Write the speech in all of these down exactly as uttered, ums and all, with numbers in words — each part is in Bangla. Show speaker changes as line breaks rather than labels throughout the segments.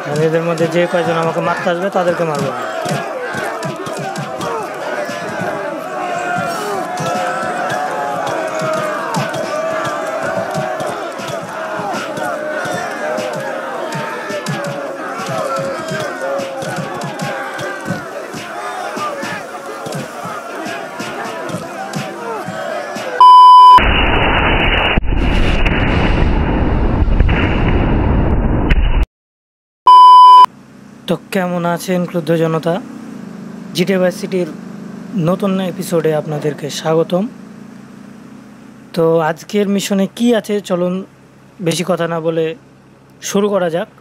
এদের মধ্যে যে কয়জন আমাকে মারতে আসবে তাদেরকে মারবো। তো কেমন আছেন ক্রুদ্ধ জনতা? জিটি ভাইস সিটির নতুন এপিসোডে আপনাদেরকে স্বাগতম। তো আজকের মিশনে কি আছে চলুন বেশি কথা না বলে শুরু করা যাক।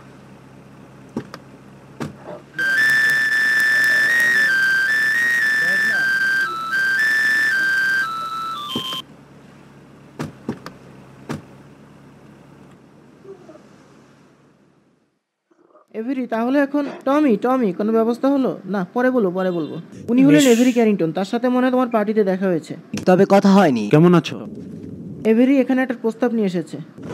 এভরি তাহলে এখন টমি টমি কোনো ব্যবস্থা হলো না? পরে বলবো পরে বলবো উনি হলেন এভরি ক্যারিংটন, তার সাথে মনে হয় তোমার পার্টিতে দেখা হয়েছে,
তবে কথা হয়নি।
কেমন আছো?
এভরি এখানে একটা প্রস্তাব নিয়ে এসেছে।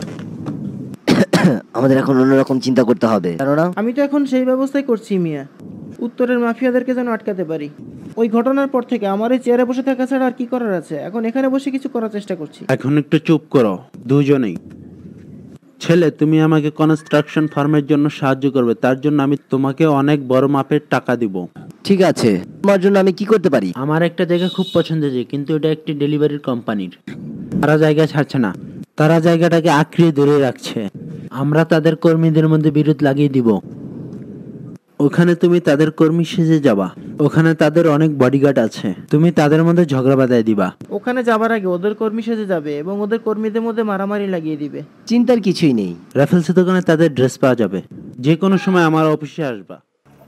আমাদের এখন অন্যরকম চিন্তা করতে হবে, কেননা
আমি তো এখন সেই ব্যবস্থাই করছি মিয়া, উত্তরের মাফিয়াদেরকে যেন আটকাতে পারি। ওই ঘটনার পর থেকে আমার এই চেয়ারে বসে থাকা ছাড়া আর কি করার আছে? এখন এখানে বসে কিছু করার চেষ্টা করছি।
এখন একটু চুপ করো দুজনেই। ছেলে, তুমি আমাকে কনস্ট্রাকশন ফার্মের জন্য সাহায্য করবে, তার জন্য আমি তোমাকে অনেক বড় মাপের টাকা দিব।
ঠিক আছে, তোমার জন্য আমি কি করতে পারি?
আমার একটা জায়গা খুব পছন্দ হয়েছে, কিন্তু এটা একটি ডেলিভারির কোম্পানির। তারা জায়গা ছাড়ছে না, তারা জায়গাটাকে আঁকড়িয়ে ধরে রাখছে। আমরা তাদের কর্মীদের মধ্যে বিরোধ লাগিয়ে দিব। ওখানে তুমি তাদের কর্মী সেজে যাবা, ওখানে তাদের অনেক বডিগার্ড আছে, তুমি তাদের মধ্যে ঝগড়া বাঁধায় দিবা।
ওখানে যাবার আগে ওদের কর্মী সেজে যাবে এবং ওদের কর্মীদের মধ্যে মারামারি লাগিয়ে দিবে।
চিন্তার কিছুই নেই।
রাফেলসের দোকানে তাদের ড্রেস পাওয়া যাবে, যে কোনো সময় আমার অফিসে আসবা।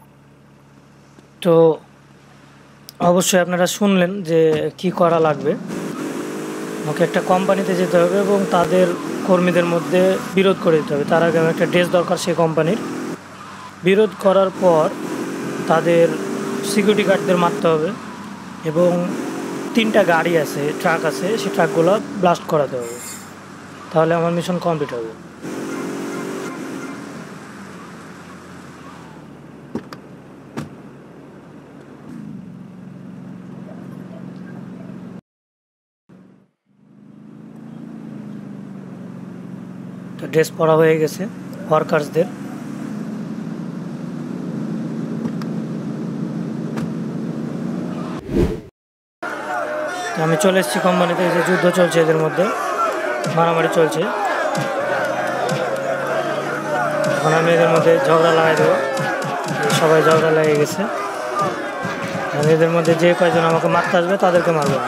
তো অবশ্যই আপনারা শুনলেন যে কি করা লাগবে। আমাকে একটা কোম্পানিতে যেতে হবে এবং তাদের কর্মীদের মধ্যে বিরোধ করে দিতে হবে। তার আগে আমার একটা ড্রেস দরকার সেই কোম্পানির। বিরোধ করার পর তাদের সিকিউরিটি গার্ডদের মারতে হবে এবং তিনটা গাড়ি আছে, ট্রাক আছে, সেই ট্রাকগুলো ব্লাস্ট করাতে হবে। তাহলে আমার মিশন কমপ্লিট হবে। তো ড্রেস পরা হয়ে গেছে ওয়ার্কার্সদের। আমি চলে এসেছি কোম্পানিতে। যে যুদ্ধ চলছে, এদের মধ্যে মারামারি চলছে। এখন আমি এদের মধ্যে ঝগড়া লাগাই দেবো। সবাই ঝগড়া লেগে গেছে। আমি এদের মধ্যে যে কয়জন আমাকে মারতে আসবে তাদেরকে মারবো।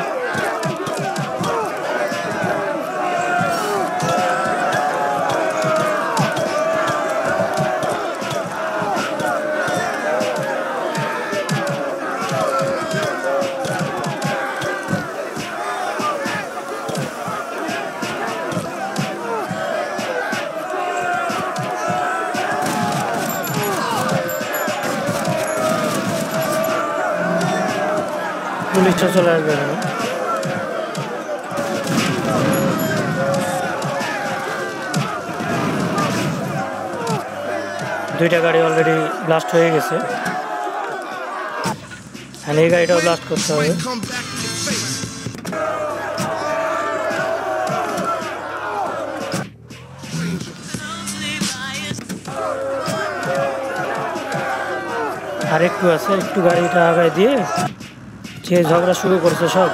পুলিশটা চলে আসবে এখানে। দুইটা গাড়ি অলরেডি ব্লাস্ট হয়ে গেছে, আর এই গাড়িটাও ব্লাস্ট করতে হবে। আর একটু আছে, একটু গাড়িটা আগায় দিয়ে যে ঝগড়া শুরু করছে সব।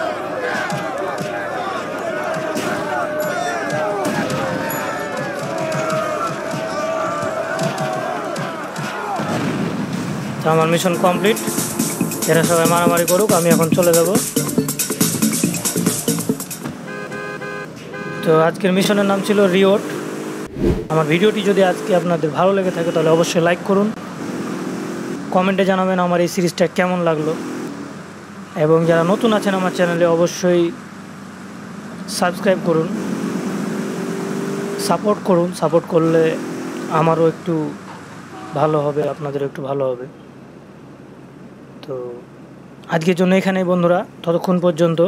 তো আমার মিশন কমপ্লিট। এরা সবাই মারামারি করুক, আমি এখন চলে যাব। তো আজকের মিশনের নাম ছিল রিওট। আমার ভিডিওটি যদি আজকে আপনাদের ভালো লেগে থাকে তাহলে অবশ্যই লাইক করুন, কমেন্টে জানাবেন আমার এই সিরিজটা কেমন লাগলো, এবং যারা নতুন আছেন আমার চ্যানেলে অবশ্যই সাবস্ক্রাইব করুন, সাপোর্ট করুন। সাপোর্ট করলে আমারও একটু ভালো হবে, আপনাদের একটু ভালো হবে। তো আজকের জন্য এখানেই বন্ধুরা, ততক্ষণ পর্যন্ত।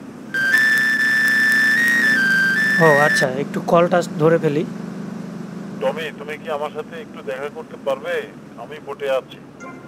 ও আচ্ছা, একটু কলটা ধরে ফেলি।
টমি, তুমি কি আমার সাথে একটু দেখা করতে পারবে? আমি বোটে আছি।